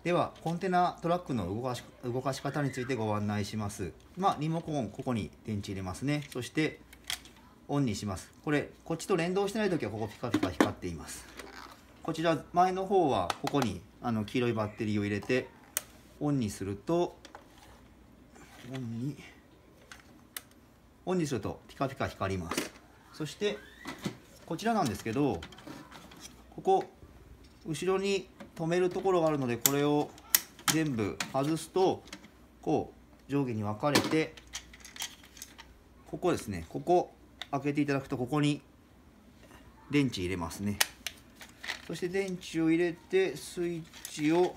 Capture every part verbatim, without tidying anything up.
ではコンテナトラックの動かし動かし方についてご案内します。まあ、リモコンここに電池入れますね。そしてオンにします。これこっちと連動してない時はここピカピカ光っています。こちら前の方はここにあの黄色いバッテリーを入れてオンにするとオンにオンにするとピカピカ光ります。そしてこちらなんですけど、ここ後ろに止めるところがあるので、これを全部外すとこう上下に分かれて、ここですね、ここ開けていただくとここに電池入れますね。そして電池を入れてスイッチをこ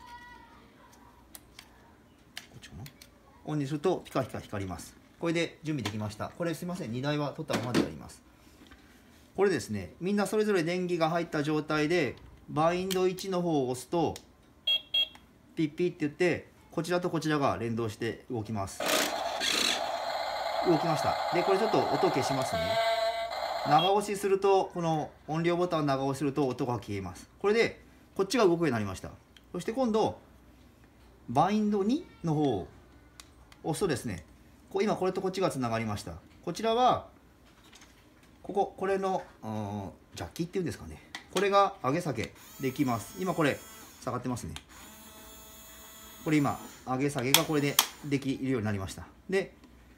っちかな、オンにするとピカピカ光ります。これで準備できました。これすいません、荷台は取ったままでやります。これですね、みんなそれぞれ電気が入った状態でバインドいちの方を押すとピッピッって言ってこちらとこちらが連動して動きます。動きました。でこれちょっと音消しますね。長押しするとこの音量ボタンを長押しすると音が消えます。これでこっちが動くようになりました。そして今度バインドにの方を押すとですね、こう今これとこっちがつながりました。こちらはこここれのジャッキっていうんですかね、これが上げ下げできます。今これ下がってますね。これ今上げ下げがこれでできるようになりました。で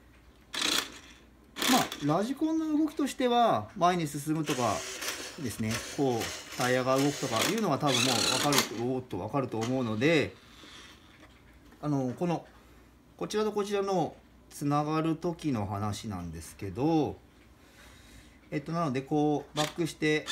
まあラジコンの動きとしては前に進むとかですね、こうタイヤが動くとかいうのは多分もう分かるおーっと分かると思うので、あのこのこちらとこちらのつながる時の話なんですけど、えっとなのでこうバックして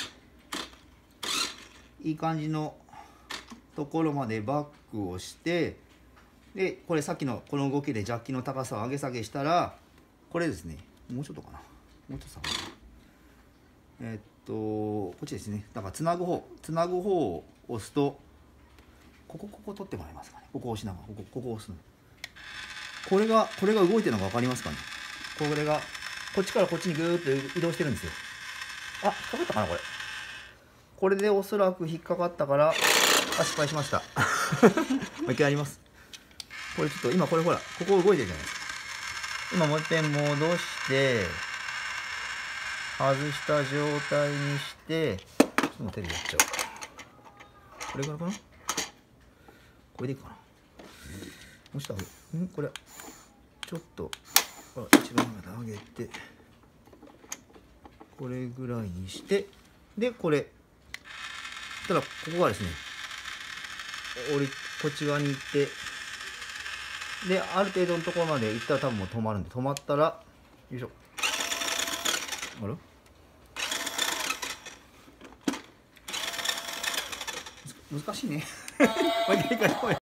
いい感じのところまでバックをして、でこれさっきのこの動きでジャッキの高さを上げ下げしたら、これですね、もうちょっとかな、もうちょっと下がる、えっとこっちですね、だからつなぐ方つなぐ方を押すと、ここここ取ってもらえますかね、ここ押しながらここここ押すの、これがこれが動いてるのが分かりますかね。これがこっちからこっちにぐーっと移動してるんですよ。あ、引っかかったかなこれ。これでおそらく引っかかったから、あ、失敗しました。もう一回やります。これちょっと今これほら、ここ動いてるじゃないですか。今もう一遍戻して、外した状態にして、ちょっと手でやっちゃおうか。これからかな、これでいいかな。もしかしたら、んこれ、ちょっと、一番まで上げて、これぐらいにして、で、これ、ただここがですね、降りこっち側に行って、である程度のところまで行ったら多分もう止まるんで、止まったらよいしょ、あら難しいね。もう一回